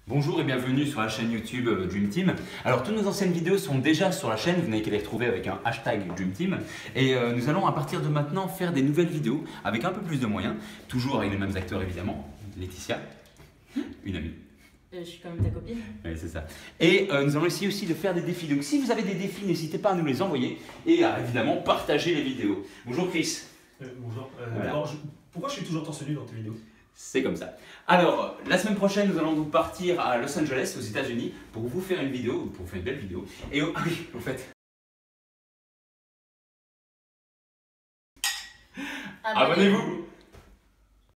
Bonjour et bienvenue sur la chaîne YouTube Dream Team. Alors toutes nos anciennes vidéos sont déjà sur la chaîne, vous n'avez qu'à les retrouver avec un hashtag Dream Team. Et nous allons à partir de maintenant faire des nouvelles vidéos avec un peu plus de moyens, toujours avec les mêmes acteurs évidemment. Laetitia, une amie. Je suis quand même ta copine. Oui, c'est ça. Et nous allons essayer aussi de faire des défis. Donc si vous avez des défis, n'hésitez pas à nous les envoyer et à évidemment partager les vidéos. Bonjour Chris. Bonjour. Voilà. Alors, pourquoi je suis toujours torse nu dans tes vidéos? C'est comme ça. Alors, la semaine prochaine, nous allons donc partir à Los Angeles, aux États-Unis, pour vous faire une vidéo, pour vous faire une belle vidéo. Et ah oui, au fait, abonnez-vous.